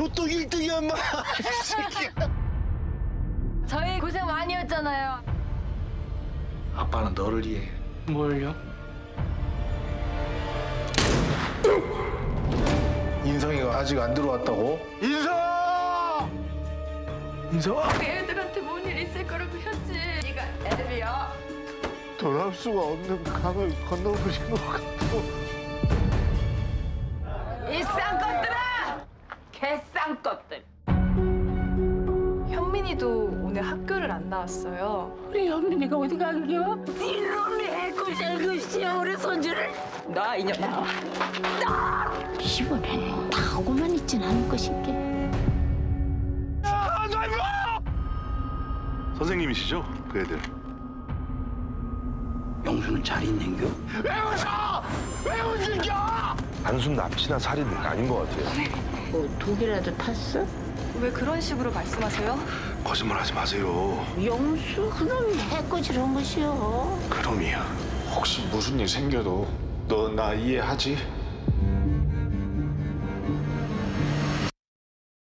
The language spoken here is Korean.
보통 1등이야, 인마. 저희 고생 많이 했잖아요. 아빠는 너를 위해. 뭘요? 인성이가 아직 안 들어왔다고? 인성! 인성아! 애들한테 뭔 일 있을 거라고 했지. 네가 애들이야. 돌아올 수가 없는 강을 건너버린 것 같아. 이 쌍것들아! 개쌍것들. 현민이도 오늘 학교를 안 나왔어요. 우리 현민이가 어디 간겨? 이놈이 해코질 것이야 우리 손주를. 나 이년아. 이번엔 다 하고만 있진 않을 것인게. 선생님이시죠? 그 애들. 영수는 잘 있는겨? 왜 웃어! 왜 웃는겨! 단순 납치나 살인은 아닌 것 같아요. 뭐 독이라도 탔어? 왜 그런 식으로 말씀하세요? 거짓말하지 마세요. 영수 그놈이 해코질한 것이요. 그놈이야. 혹시 무슨 일 생겨도 너 나 이해하지?